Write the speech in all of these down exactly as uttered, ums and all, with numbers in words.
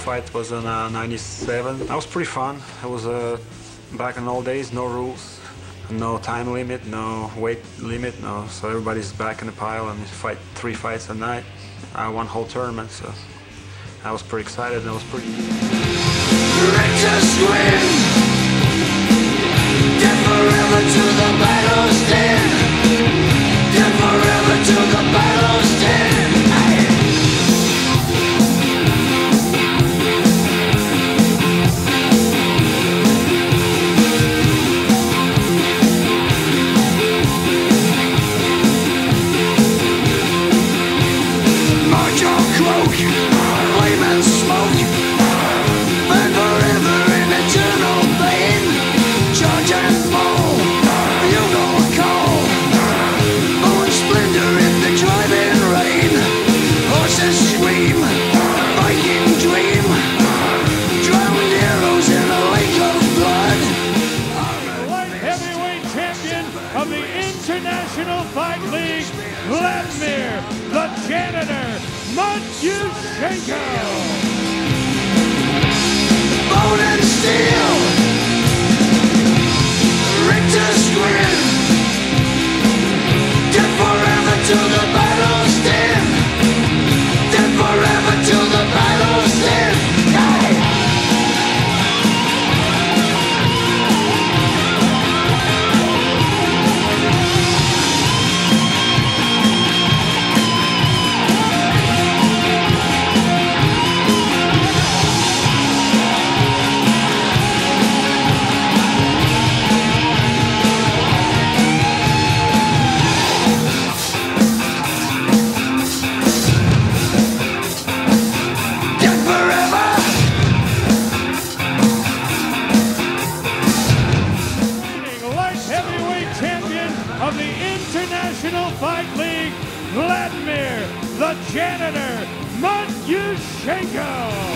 fight was in uh, ninety-seven. That was pretty fun. It was uh, back in old days, no rules, no time limit, no weight limit, no. So everybody's back in the pile and you fight three fights a night. I won whole tournament, so I was pretty excited and it was pretty. Dead forever to the battle's dead. Dead forever to the battle's dead. March your cloak, flame and smoke. Burn forever in eternal flame. Charge and fall, bugle call. Bone splendor in the driving rain. Horses scream, Viking dream. Drowned heroes in a lake of blood. Light heavyweight champion of the International Fight League, Vladimir the Janitor Matyushenko. Bone and steel, Richter's grin. Dead forever to the battle's end. Dead forever to the battle's end. Of the International Fight League, Vladimir the Janitor Matyushenko.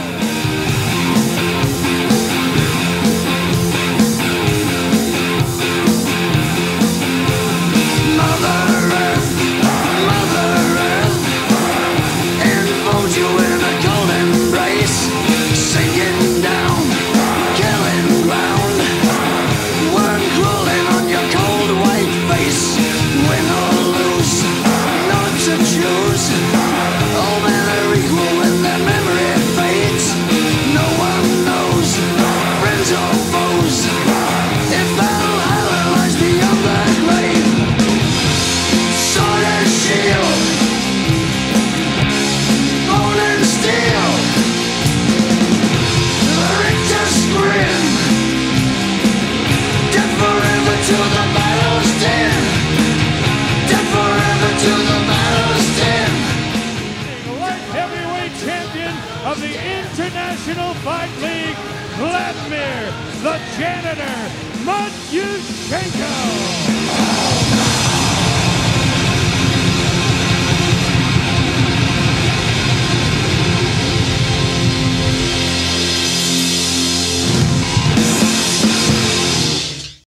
Of the International Fight League, Vladimir the Janitor Matyushenko.